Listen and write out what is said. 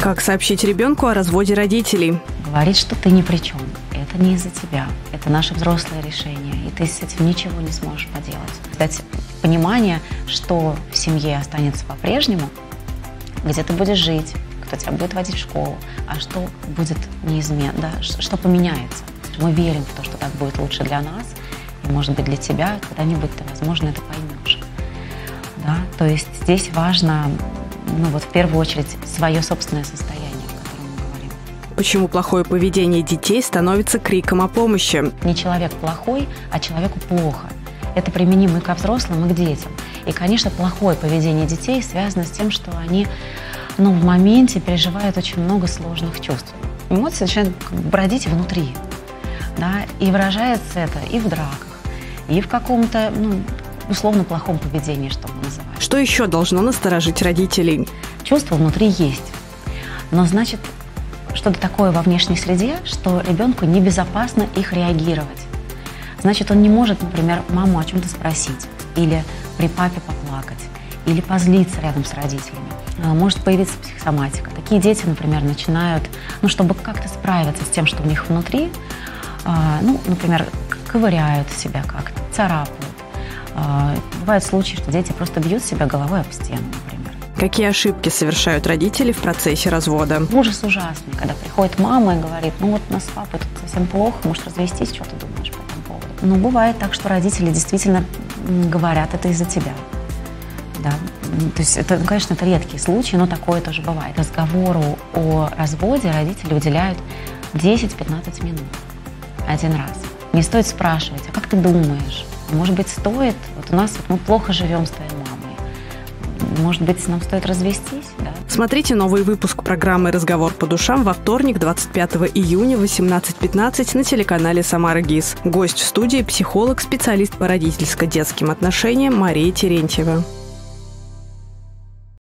Как сообщить ребенку о разводе родителей? Говорить, что ты ни при чем. Это не из-за тебя. Это наше взрослое решение. И ты с этим ничего не сможешь поделать. Дать понимание, что в семье останется по-прежнему, где ты будешь жить, кто тебя будет водить в школу, а что будет неизменно, да, что поменяется. Мы верим в то, что так будет лучше для нас, и, может быть, для тебя когда-нибудь ты, возможно, это поймешь. Да? То есть здесь важно, в первую очередь, свое собственное состояние, о котором мы говорим. Почему плохое поведение детей становится криком о помощи? Не человек плохой, а человеку плохо. Это применимо и ко взрослым, и к детям. И, конечно, плохое поведение детей связано с тем, что они в моменте переживают очень много сложных чувств. Эмоции начинают бродить внутри. Да? И выражается это и в драках, и в каком-то, условно плохом поведении, что мы называем. Что еще должно насторожить родителей? Чувства внутри есть. Но значит, что-то такое во внешней среде, что ребенку небезопасно их реагировать. Значит, он не может, например, маму о чем-то спросить, или при папе поплакать, или позлиться рядом с родителями. Может появиться психосоматика. Такие дети, например, начинают, чтобы как-то справиться с тем, что у них внутри, например, ковыряют себя как-то, царапают. Бывают случаи, что дети просто бьют себя головой об стену, например. Какие ошибки совершают родители в процессе развода? Ужас ужасный, когда приходит мама и говорит, у нас с папой тут совсем плохо, может развестись, что ты думаешь по этому поводу? Бывает так, что родители действительно говорят, это из-за тебя. Да? То есть, это, конечно, это редкие случаи, но такое тоже бывает. Разговору о разводе родители уделяют 10-15 минут один раз. Не стоит спрашивать, а как ты думаешь? Может быть, стоит? У нас мы плохо живем с твоей мамой. Может быть, нам стоит развестись? Да? Смотрите новый выпуск программы «Разговор по душам» во вторник, 25 июня в 18:15 на телеканале «Самара ГИС». Гость в студии – психолог, специалист по родительско-детским отношениям Мария Терентьева.